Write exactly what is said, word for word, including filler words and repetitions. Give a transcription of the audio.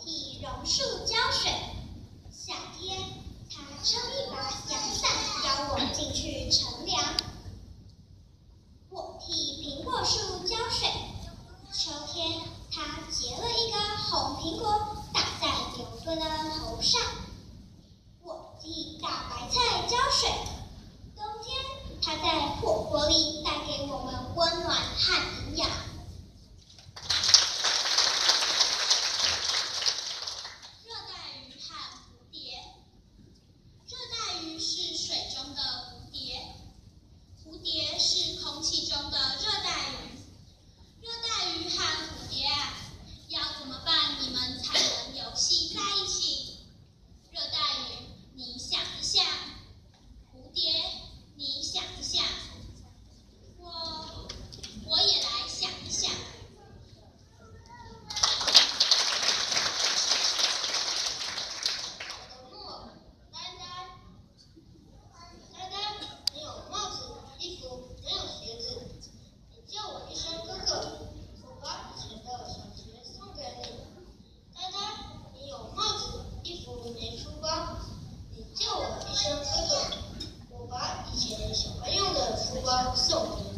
替榕树浇水。夏天，他撑一把阳伞邀我进去乘凉。我替苹果树浇水。秋天，他结了一个红苹果打在牛顿的头上。我替大白菜浇水。冬天，它在火锅里带给我们温暖和营养。热带鱼和蝴蝶。热带鱼是水中的蝴蝶，蝴蝶是空气中的热带鱼。热带鱼和蝴蝶啊，要怎么办你们才能游戏在一起？热带鱼，你想一想；蝴蝶，你想一想。我，我也来想一想。 木耳，呆呆，呆呆，你有帽子、衣服，没有鞋子，你叫我一声哥哥，我把以前的小鞋送给你。呆呆，你有帽子、衣服，没书包，你叫我一声哥哥，我把以前小朋友的书包送给你。